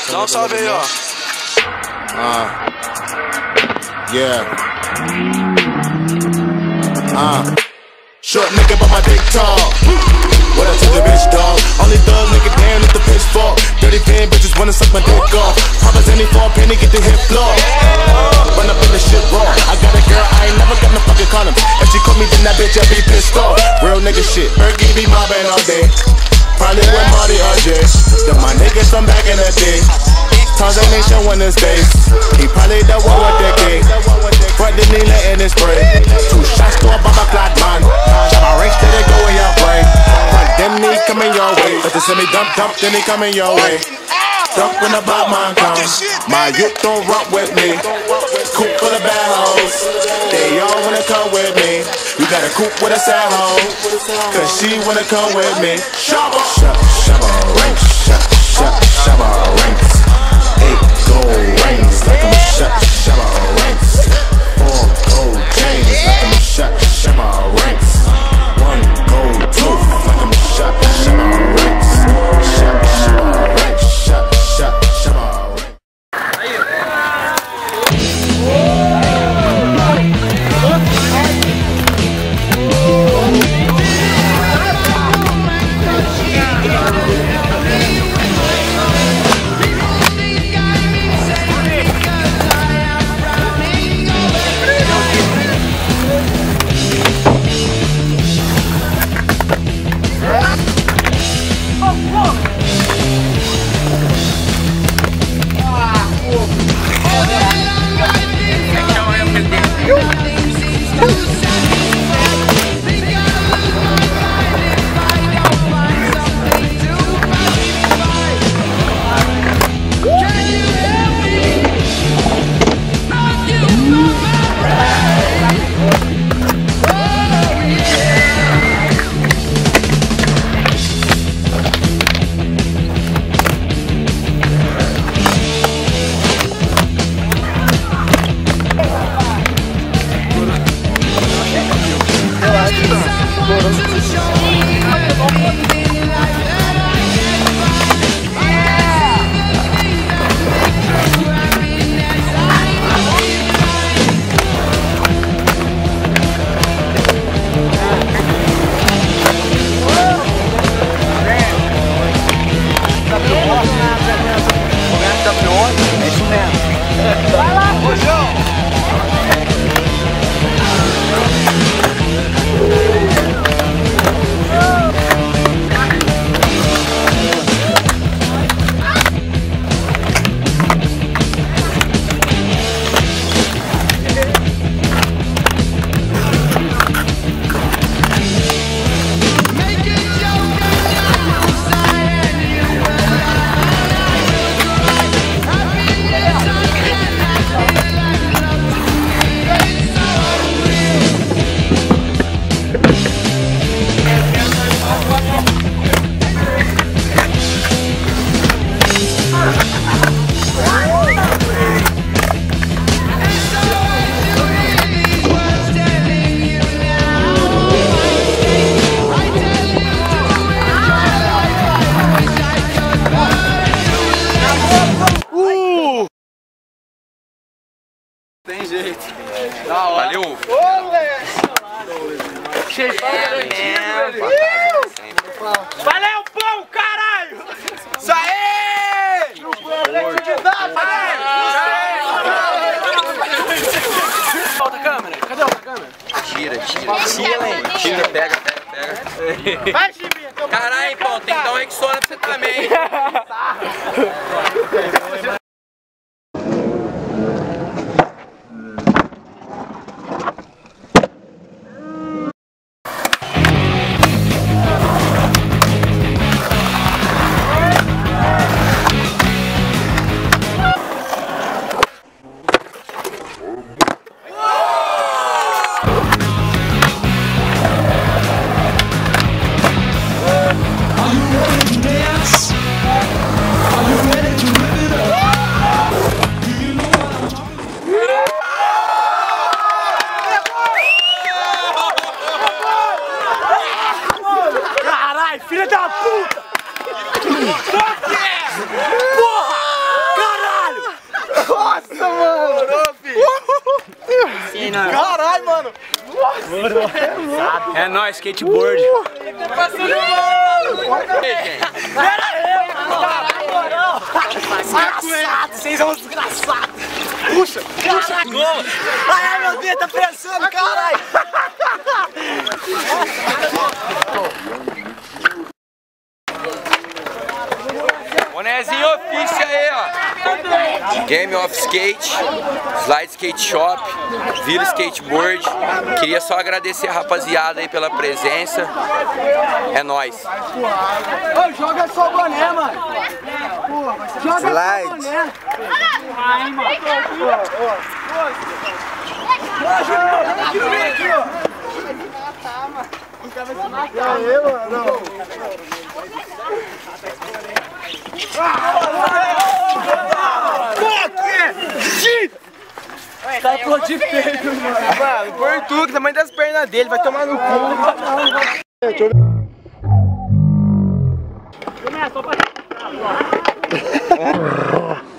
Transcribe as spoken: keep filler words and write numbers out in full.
Dá um salve aí, ó. Uh, yeah. Uh, short nigga, but my dick tall. What up to the bitch, dog? Only thug nigga, damn, it's the pitchfork. Dirty fan bitches wanna suck my dick off. Papa's any for a penny, get the hip floor. Run up in the shit raw. I got a girl, I ain't never got no fucking condoms. If she call me, then that bitch, I be pissed off. Real nigga shit, Berkey be mobbing all day. Probably with Marty or Jay. Then my niggas from back in the day. Tarzan ain't showing his face. He probably the one with the gate. But then he letting it spray. Two shots to a bomber clock, man. Shot my range, then they go in your brain. But then he coming your way. But they send me dump, dump, then he coming your way. Dump when the bad man come. My youth don't rock with me. Coop full of bad hoes. They all wanna come with me. You got a coop with a sad hoe. Cause she wanna come with me. Shabba, shabba, shabba, ranks. Shabba, shabba, ranks. Eight gold rings like I'm shot, shabba ranks. Four gold chains like I'm shot, shabba ranks. One gold tooth like I'm shot, shabba ranks. Shot, shabba ranks. Shot, shot, shabba ranks. Tem jeito. Valeu. Valeu, pão, caralho! Isso aí! Outra câmera? Cadê a outra câmera? Tira, tira. Tira, tira, pega, pega, pega. Vai, Chimbinha! Caralho, pão, tem que dar um Rexona pra você também. Are you ready to terminando. Caralho, mano. É nóis, skateboard. Desgraçado, vocês são desgraçados. Puxa, puxa. Ai, meu Deus, tá pressando, caralho. Bonezinho ofício aí, ó. Game of Skate, Slide Skate Shop, Vila Skateboard. Queria só agradecer a rapaziada aí pela presença. É nóis. Ô, joga só o boné, mano. Joga Slide. só o boné. Ai, mano. Ô, Júnior, joga aqui no meio, aqui, ó. E aí, mano? Tá por de peito, mano. Mano, por tu, que tamanho das pernas dele, vai tomar no cu. Deixa eu ver.